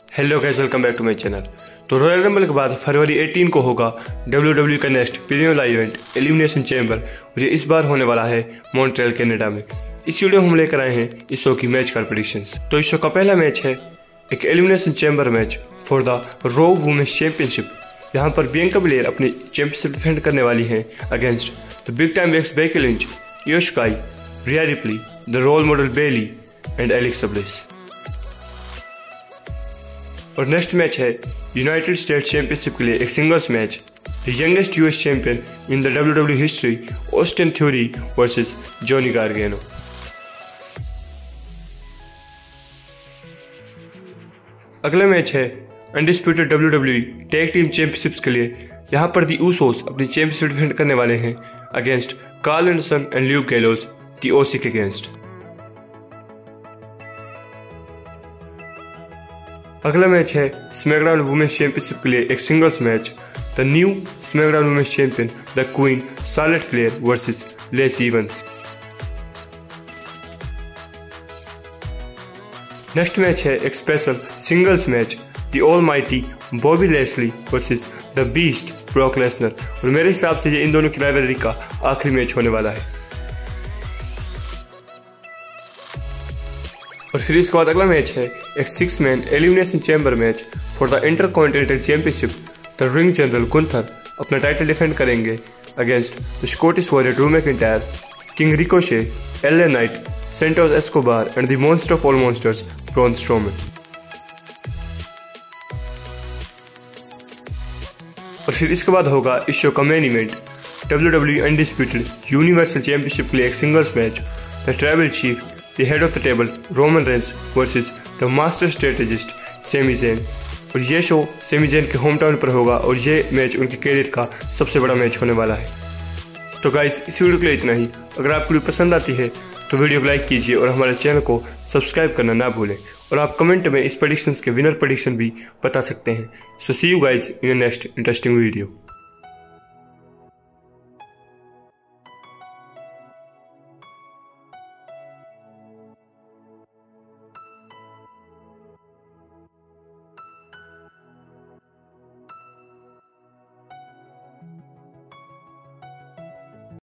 Hello guys, welcome back to my channel. तो Royal Rumble के बाद फरवरी 18 को होगा WWE का next premier live event Elimination Chamber, और ये इस बार होने वाला है मॉन्ट्रियल कनाडा में। इस वीडियो में हम लेकर आए हैं इस शो की मैच का प्रेडिक्शंस। तो इस शो का पहला मैच है एक Elimination Chamber match for the Raw women's championship. यहाँ पर बियांका बेलेयर अपनी चैंपियनशिप डिफेंड करने वाली हैं against the big time Becks Becky Lynch, Iyo Sky, Rhea Ripley, the role model Bayley and Alexa Bliss. और next match है United States championship के लिए एक singles match, the youngest US champion in the WWE history Austin Theory versus Johnny Gargano. अगला match है undisputed WWE tag team championships के लिए। यहाँ पर दी ऊसोस अपनी चैंपियनशिप डिफेंड करने वाले हैं against Karl Anderson and Luke Gallows the OC के अगेंस्ट। अगला मैच है स्मैकडाउन वुमेन्स चैंपियनशिप के लिए एक singles match, the new SmackDown women's champion the queen Charlotte Flair versus Lacey Evans. Next match है एक special singles match, the almighty Bobby Lashley versus the beast Brock Lesnar. और मेरे हिसाब से ये इन दोनों की राइवलरी का आखिरी मैच होने वाला है। और सीरीज के बाद अगला मैच है एक 6 man Elimination Chamber match for the Intercontinental championship. The ring general Gunther अपना टाइटल डिफेंड करेंगे against the Scottish warrior Drew McIntyre, King Ricochet, LA Knight, Santos Escobar and the monster of all monsters Braun Strowman. और फिर इसके बाद होगा इस show का main event, WWE undisputed universal championship के लिए एक singles match, the tribal chief, the head of the table Roman Reigns versus the master strategist Sami Zayn. और ये शो सेमी ज़ेन के होम टाउन पर होगा और ये मैच उनके कैरियर का सबसे बड़ा मैच होने वाला है। तो गाइस, इस वीडियो के लिए इतना ही। अगर आपको वीडियो पसंद आती है तो वीडियो को लाइक कीजिए और हमारे चैनल को सब्सक्राइब करना ना भूलें। और आप कमेंट में इस प्रेडिक्शंस के विनर प्रेडिक्शन भी बता सकते हैं। So see you guys in next interesting video.